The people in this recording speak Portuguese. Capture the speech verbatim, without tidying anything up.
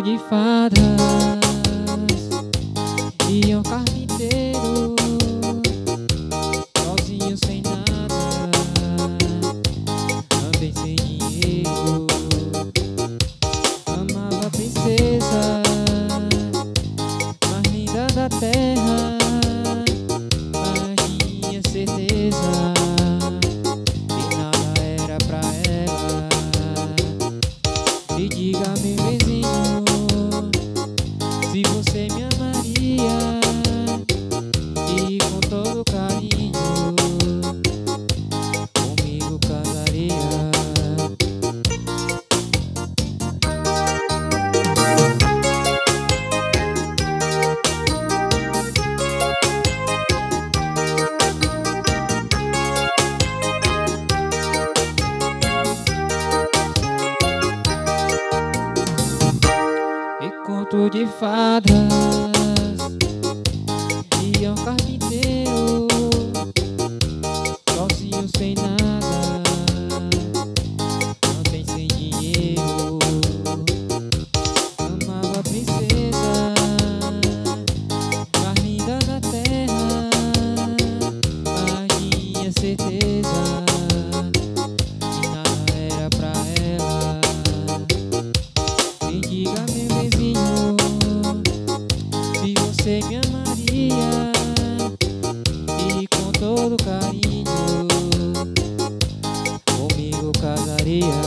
de fadas e um carpinteiro sozinho sem nada, também sem dinheiro. Amava a princesa mais linda da terra, mas tinha certeza que nada era pra ela. E diga, meu vizinho, se você me amaria e com todo carinho comigo casaria. E conto de fadas e é um carpinteiro sozinho sem nada, também sem dinheiro. Amava a princesa mais linda da terra, mas tinha certeza que nada era pra ela. E diga, meu vizinho, se você me amaria e com todo carinho comigo casaria.